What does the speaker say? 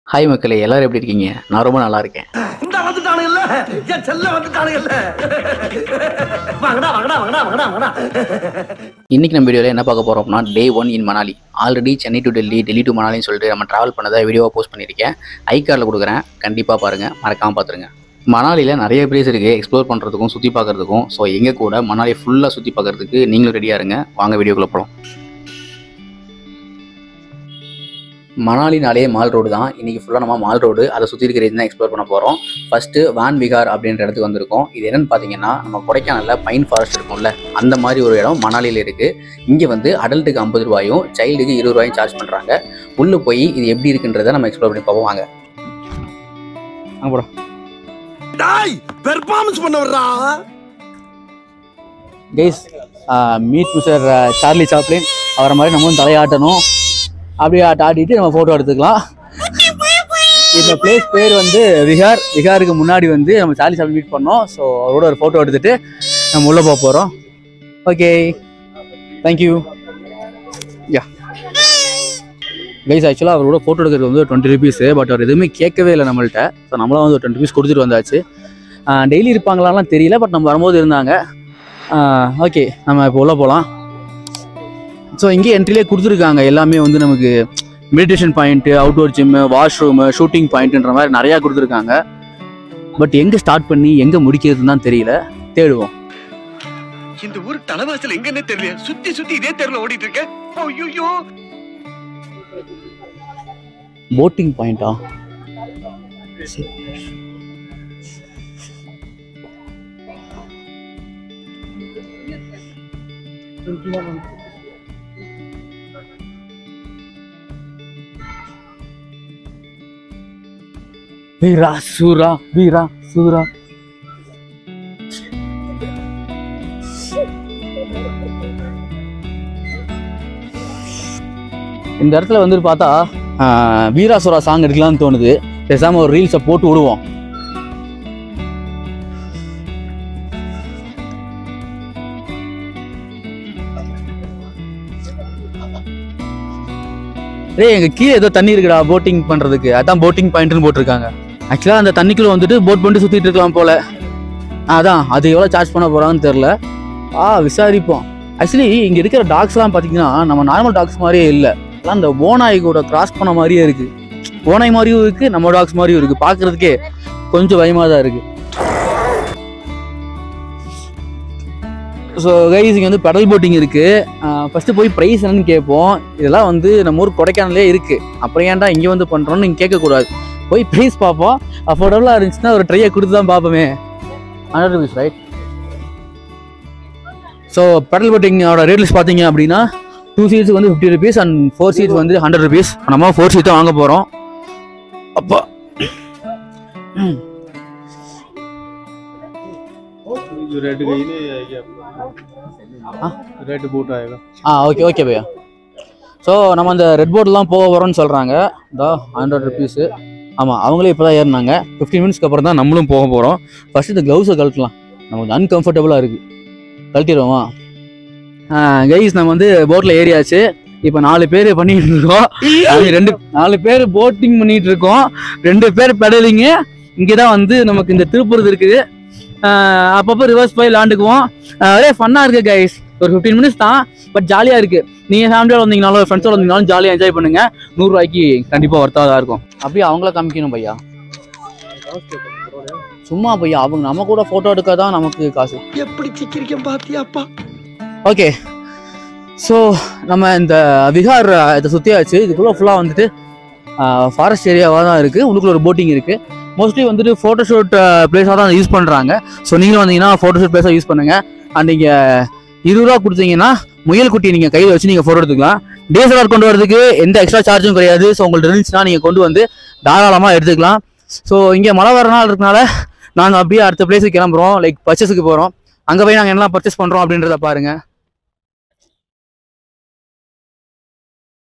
Hi மக்களே, எல்லாரும் எப்படி இருக்கீங்க? நான் ரொம்ப நல்லா இருக்கேன். இந்த வந்துட்டானுங்கல்ல, என் செல்ல வந்துட்டானுங்கல்ல. வாங்கடா வாங்கடா வாங்கடா வாங்கடா வாங்கடா. இன்னைக்கு நம்ம வீடியோவில் என்ன பார்க்க போறோம் அப்படின்னா, day 1 in Manali. Already Chennai to Delhi, Delhi to மணாலின்னு சொல்லிட்டு நம்ம ட்ராவல் பண்ணதை வீடியோவாக போஸ்ட் பண்ணியிருக்கேன். ஐ கார்டில் கொடுக்குறேன், கண்டிப்பாக பாருங்கள், மறக்காமல் பார்த்துருங்க. மணாலியில் நிறைய பிளேஸ் இருக்குது எக்ஸ்ப்ளோர் பண்ணுறதுக்கும் சுற்றி பார்க்குறதுக்கும். ஸோ எங்கள் கூட மணாலியை ஃபுல்லாக சுற்றி பார்க்குறதுக்கு நீங்களும் ரெடியாக இருங்க. வாங்க வீடியோக்குள்ளே போகலாம். மணாலினாலே மால் ரோடு தான். இன்றைக்கி ஃபுல்லாக நம்ம மால் ரோடு அதை சுற்றி இருக்கிற தான் எக்ஸ்ப்ளோர் பண்ண போகிறோம். ஃபஸ்ட்டு வான் விகார் அப்படின்ற இடத்துக்கு வந்திருக்கோம். இது என்னென்னு பார்த்தீங்கன்னா, நம்ம கொடைக்கானலில் பைன் ஃபாரஸ்ட் இருக்கும்ல, அந்த மாதிரி ஒரு இடம் மணாலியில் இருக்குது. இங்கே வந்து அடல்ட்டுக்கு 50 ரூபாயும் சைல்டுக்கு 20 ரூபாயும் சார்ஜ் பண்ணுறாங்க. உள்ளே போய் இது எப்படி இருக்குன்றதை நம்ம எக்ஸ்ப்ளோர் பண்ணி பார்ப்போம். வாங்க போகிறோம். பெர்ஃபார்மன்ஸ் பண்ண வர்றா guys, meet mister Charlie Chaplin. அவரை மாதிரி நம்மளும் தலையாட்டணும். அப்படியே ஆட்டிட்டு நம்ம ஃபோட்டோ எடுத்துக்கலாம். இந்த பிளேஸ் பேர் வந்து விகார். விகாருக்கு முன்னாடி வந்து நம்ம சார்லி சாப்ளின் மீட் பண்ணோம். ஸோ அவரோட ஒரு ஃபோட்டோ எடுத்துகிட்டு நம்ம உள்ளே போக போகிறோம். Okay, thank you. யா கைஸ், ஆக்சுவலாக அவரோட ஃபோட்டோ எடுக்கிறது வந்து 20 ருபீஸு. பட் அவர் எதுவுமே கேட்கவே இல்லை நம்மள்கிட்ட. ஸோ நம்மளாம் வந்து ஒரு 20 ருபீஸ் கொடுத்துட்டு வந்தாச்சு. டெய்லி இருப்பாங்களாலாம் தெரியல, பட் நம்ம வரும்போது இருந்தாங்க. ஓகே, நம்ம இப்போ உள்ளே போகலாம். ஸோ இங்கே என்ட்ரிலே கொடுத்துருக்காங்க எல்லாமே வந்து நமக்கு meditation point, outdoor gym, washroom, shooting பாயிண்ட்டுன்ற மாதிரி நிறையா கொடுத்துருக்காங்க. பட் எங்கே ஸ்டார்ட் பண்ணி எங்கே முடிக்கிறதுன்னு தான் தெரியல. தேடுவோம். இந்த ஊர் தலைவாசல் எங்கன்னே தெரியல. சுத்தி சுத்தி இதே தெருல ஓடிட்டு இருக்க. ஐயோ, போட்டிங் பாயிண்டா? வீரா சூரா, வீரா சூரா. இந்த இடத்துல வந்து பார்த்தா வீராசுரா சாங் எடுக்கலாம்னு தோணுது. பேசாம ஒரு ரீல்ஸை போட்டு விடுவோம். எங்க கீழே ஏதோ தண்ணி இருக்குடா போட்டிங் பண்றதுக்கு. அதான் போட்டிங் பாயிண்ட்னு போட்டிருக்காங்க. ஆக்சுவலா அந்த தண்ணிக்குள்ள வந்துட்டு போட் பண்ணிட்டு சுத்திட்டு இருக்கலாம் போல. அதான் அது எவ்வளவு சார்ஜ் பண்ண போறாங்கன்னு தெரியல. விசாரிப்போம். ஆக்சுவலி இங்க இருக்கிற டாக்ஸ் எல்லாம் பாத்தீங்கன்னா நம்ம நார்மல் டாக்ஸ் மாதிரியே இல்லை. எல்லாம் இந்த ஓநாய் கூட கிராஸ் பண்ண மாதிரியே இருக்கு. ஓநாய் மாதிரியும் இருக்கு, நம்ம டாக்ஸ் மாதிரியும் இருக்கு. பாக்குறதுக்கே கொஞ்சம் பயமா தான் இருக்கு. ஸோ கைஸ், இங்கே வந்து பெடல் போட்டிங் இருக்குது. ஃபஸ்ட்டு போய் ப்ரைஸ் என்னன்னு கேட்போம். இதெல்லாம் வந்து நம்ம ஊர் கொடைக்கானலே இருக்குது. அப்புறம் ஏன்டா இங்கே வந்து பண்ணுறோன்னு நீங்கள் கேட்கக்கூடாது. போய் ப்ரைஸ் பார்ப்போம். அஃபோர்டபுளாக இருந்துச்சுன்னா ஒரு ட்ரையை கொடுத்து தான் பார்ப்போமே. 100 ருபீஸ் ரைட். ஸோ பெடல் போட்டிங்கோட ரேட் லிஸ்ட் பார்த்தீங்க அப்படின்னா 2 சீட்ஸுக்கு வந்து 50 ருபீஸ் அண்ட் 4 சீட்ஸ் வந்து 100 ருபீஸ். நம்ம 4 சீட் தான் வாங்க போகிறோம். அப்போ ஓகே ஓகே பையா. ஸோ நம்ம அந்த ரெட் போர்டெலாம் போக வரோன்னு சொல்கிறாங்க. இதோ 100 ருபீஸு. ஆமாம், அவங்களே இப்போ தான் ஏறினாங்க. 15 மினிட்ஸ்க்கு அப்புறம் தான் நம்மளும் போக போகிறோம். ஃபஸ்ட்டு இந்த க்ளவுஸை கழட்டலாம். நமக்கு அன்கம்ஃபர்டபுளாக இருக்குது. கழட்டிடுவோமா? கைஸ், நம்ம வந்து போட்டில் ஏறியாச்சு. இப்போ 4 பேர் பண்ணிட்டு இருக்கோம். 4 பேர் போட்டிங் பண்ணிட்டு இருக்கோம். 2 பேர் பெடலிங்கு. இங்கே தான் வந்து நமக்கு இந்த திருப்பூர் இருக்குது. அப்பப்போ ரிவர்ஸ் போய் விளாண்டுக்குவோம். ஒரே ஃபன்னாக இருக்குது கைஸ். ஒரு 15 மினிட்ஸ் தான், பட் ஜாலியாக இருக்குது. நீங்கள் ஃபேமிலியோட வந்தீங்கனாலும் ஃப்ரெண்ட்ஸோட வந்தீங்கனாலும் ஜாலியாக என்ஜாய் பண்ணுங்கள். 100 ரூபாய்க்கு கண்டிப்பாக ஒர்த்தாக தான் இருக்கும். அப்படியே அவங்கள காமிக்கணும் பையா. சும்மா பையா, அவங்க நம்ம கூட ஃபோட்டோ எடுக்க தான் நமக்கு காசு. எப்படி சிக்கிரிக்கம் பாத்தியாப்பா. ஓகே, ஸோ நம்ம இந்த விகார் இதை சுற்றியாச்சு. இதுக்குள்ளே ஃபுல்லாக வந்துட்டு ஃபாரஸ்ட் ஏரியாவாக தான் இருக்குது. உள்ளுக்குள்ள ஒரு போட்டிங் இருக்குது. மோஸ்ட்லி வந்துட்டு ஃபோட்டோஷூட் பிளேஸாக தான் யூஸ் பண்ணுறாங்க. ஸோ நீங்களும் வந்தீங்கன்னா ஃபோட்டோஷூட் பிளேஸாக யூஸ் பண்ணுங்கள். அண்ட் நீங்கள் 20 ரூபா கொடுத்தீங்கன்னா முயல் குட்டியை நீங்கள் கையில் வச்சு நீங்கள் ஃபோட்டோ எடுத்துக்கலாம். DSLR கொண்டு வரதுக்கு எந்த எக்ஸ்ட்ரா சார்ஜும் கிடையாது. ஸோ உங்கள்ட்ட இருந்துச்சுன்னா நீங்கள் கொண்டு வந்து தாராளமாக எடுத்துக்கலாம். ஸோ இங்கே மழை வர நாள் இருக்கனால நாங்கள் அப்படியே அடுத்த பிளேஸுக்கு கிளம்புறோம். லைக் பர்ச்சேஸுக்கு போகிறோம். அங்கே போய் நாங்கள் என்னெல்லாம் பர்ச்சேஸ் பண்ணுறோம் அப்படின்றத பாருங்கள்.